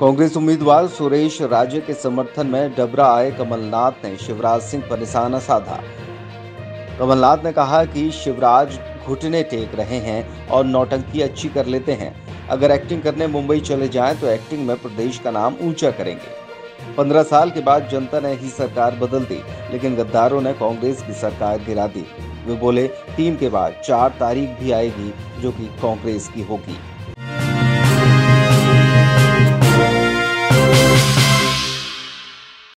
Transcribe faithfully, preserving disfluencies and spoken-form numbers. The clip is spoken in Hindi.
कांग्रेस उम्मीदवार सुरेश राजे के समर्थन में डबरा आए कमलनाथ ने शिवराज सिंह पर निशाना साधा। कमलनाथ ने कहा कि शिवराज घुटने टेक रहे हैं और नौटंकी अच्छी कर लेते हैं। अगर एक्टिंग करने मुंबई चले जाएं तो एक्टिंग में प्रदेश का नाम ऊंचा करेंगे। पंद्रह साल के बाद जनता ने ही सरकार बदल दी, लेकिन गद्दारों ने कांग्रेस की सरकार गिरा दी। वे बोले, तीन के बाद चार तारीख भी आएगी जो कि कांग्रेस की होगी।